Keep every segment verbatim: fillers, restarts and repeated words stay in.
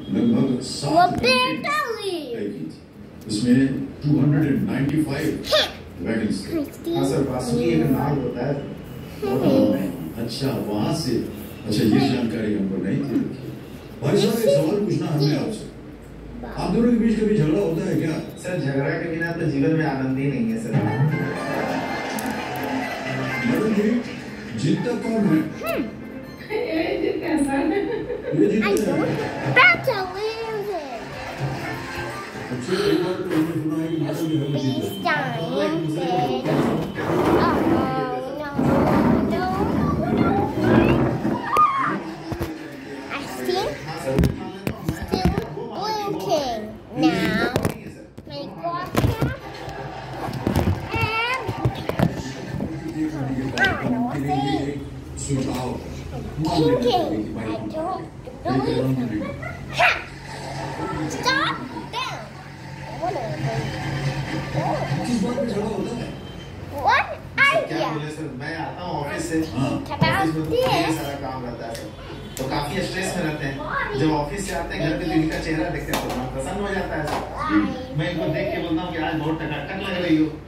लगभग सात घंटे इसमें दो सौ पचानवे वैगन्स थे। हाँ सर, बासुकी एक नाम होता है। अच्छा, वहाँ से। अच्छा, ये जानकारी हमको नहीं थी। भाई साहब, एक सवाल पूछना हमने आपसे। आप दोनों के बीच कभी झगड़ा होता है क्या? सर, झगड़ा के बिना तो जीवन में आनंद ही नहीं है सर। मैडम जी, जीतता कौन है? ये जीतता है सर। ये जीतता है। अच्छा, एक बार तो हमने सुना है कि मैडम जी हम जीतते हैं। मैं आता हूँ ऑफिस से, ऑफिस में ढेर सारा काम रहता है सर, तो काफी स्ट्रेस में रहते हैं। जब ऑफिस से आते हैं घर पे तो इनका चेहरा देखते हैं तो मन प्रसन्न हो जाता है सर। मैं इनको देख के बोलता हूँ कि आज बहुत टकाटक लग रही हो।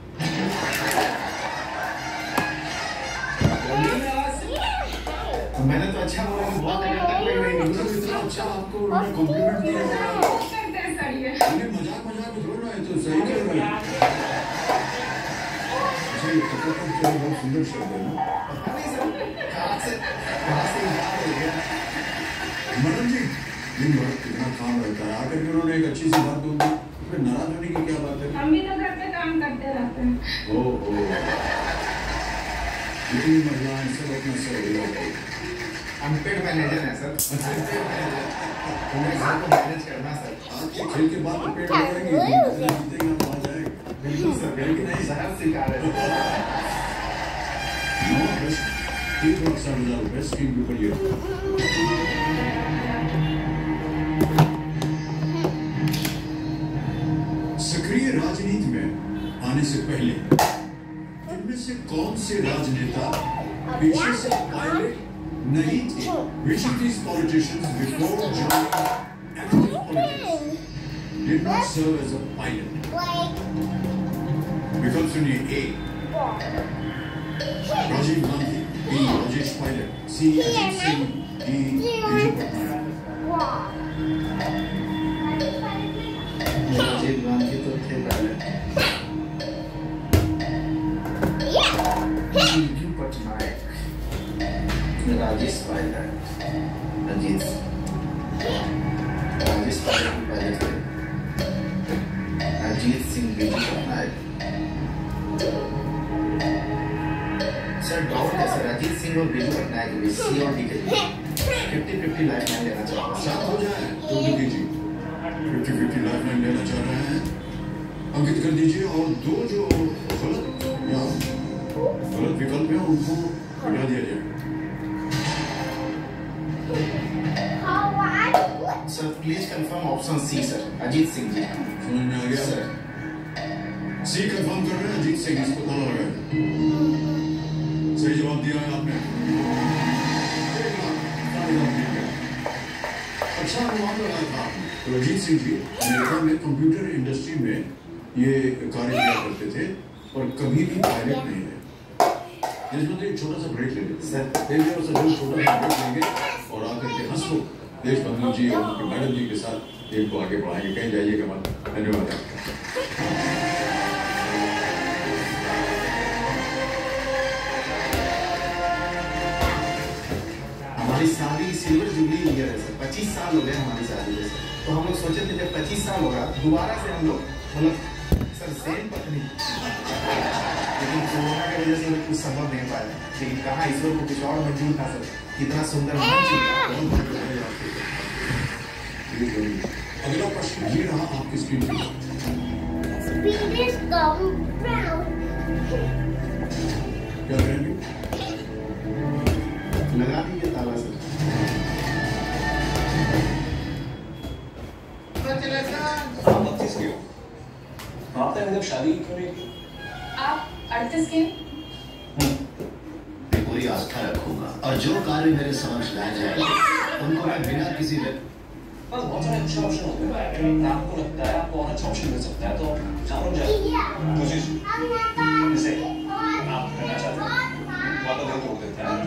मैंने तो अच्छा बोला कि बहुत टकाटक लग रही हो। अच्छा, आपको उन्होंने कॉम्प्लीमेंट दिया है। मजाक मजाक में थोड़ा है, तो सही कर रहा है। बहुत सुंदर शब्द है ना। मैडम जी, दिन भर कितना काम रहता है, आकर के उन्होंने एक अच्छी सी बात बोली, फिर नाराज होने की क्या बात है? हम भी तो घर पे काम करते रहते हैं। ओ ओ, इतनी महिलाएं सब अपना सर हिलाते हैं। अनपेड मैनेजर है सर। तुम्हें घर को मैनेज करना सर। आज के खेल के बाद तो पेड़ बढ़ेंगे, जीतेंगे हम, आ जाएगा। बिल्कुल सर, बिल्कुल नहीं सर, सिखा रहे हैं। तीन लाख साठ हजार रुपए स्कीम के ऊपर ये। सक्रिय राजनीति में आने से पहले इनमें से कौन से राजनेता पेशे से पायलट नहीं थे? Which of these politicians before joining active politics did not serve as a pilot? विकल्प सुनिए। A Rajiv Gandhi, B Rajesh Pilot, C Ajit Singh, D Biju Patnaik. Rajiv Gandhi तो थे pilot. Biju Patnaik, Rajesh Pilot, Ajit Rajesh Pilot pilot थे, अजीत सिंह बीजू पटनायक। सर डाउट है सर, अजीत सिंह और बीजू पटनायक भी सी और डी के फिफ्टी फिफ्टी लाइफ लाइन लेना चाह रहा हूँ। साथ हो जाए तो भी दीजिए। फिफ्टी फिफ्टी लाइफ लाइन लेना चाह रहे हैं, अंकित कर दीजिए। और दो जो गलत या गलत विकल्प है उनको हटा दिया जाए। Sir please confirm option C sir, Ajit Singh ji. समझ में आ गया सर? सी कंफर्म कर रहे हैं, अजीत सिंह, इसको पता लगा। सही जवाब दिया है आपने। अच्छा अनुमान लगाया था आपने। तो अजीत सिंह जी अमेरिका में कंप्यूटर इंडस्ट्री में ये कार्य किया करते थे और कभी भी पायलट नहीं है। इसमें तो एक छोटा सा ब्रेक ले लेते सर, एक जगह से जो छोटा सा ब्रेक लेंगे और आकर के हंस को देशबंधु जी और उनके मैडम जी के साथ इनको आगे बढ़ाएंगे। कहीं जाइएगा मत। धन्यवाद। हमारी शादी सिल्वर जुबली ईयर है सर, पच्चीस साल हो गए हमारी शादी को। तो हम लोग सोचे थे जब पच्चीस साल होगा दोबारा से हम लोग मतलब सर सेम पत्नी, लेकिन कोरोना की वजह से कुछ संभव नहीं पाया। लेकिन कहाँ ईश्वर को कुछ और मंजूर था सर, कितना सुंदर। अगला प्रश्न ये रहा आपकी स्क्रीन पर। क्या करेंगे? लगा दीजिए ताला सर। आप बत्तीस के हो, आपने जब शादी क्यों नहीं की? आप अड़तीस के? मैं पूरी आस्था रखूंगा और जो कार्य मेरे समक्ष लाए जाएंगे उनको मैं बिना किसी बस बहुत सारे अच्छे ऑप्शन होते हैं। आपको लगता है आपको और अच्छा ऑप्शन मिल सकता है तो जानो जाए कोशिश जैसे आप करना चाहते हैं वापस दिल तोड़ देते हैं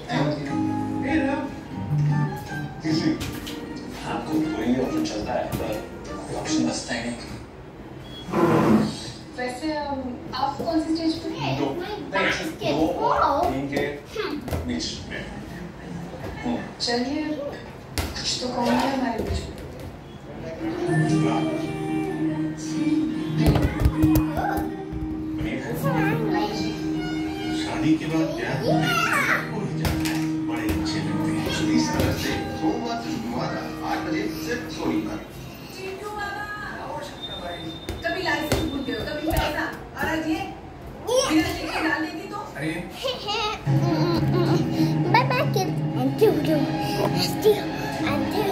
किसी आपको कोई ऑप्शन चलता है पर कोई ऑप्शन बचता है नहीं। वैसे आप कौन सी स्टेज पे हैं? दो नहीं दो और तीन के बीच में। चलिए कुछ तो कौन है हमारे बीच में। शादी के बाद क्या हो ही जाता है, बड़े अच्छे लगते हैं। इस तरह से सोमवार से शुक्रवार आठ बजे सिर्फ सोनी पर। कभी लाइसेंस भूलते हो, कभी पैसा, और आज ये बिना लिखे डाल देगी तो अरे Bye bye kids and do do do and do.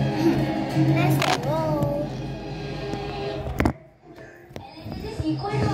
Let's go.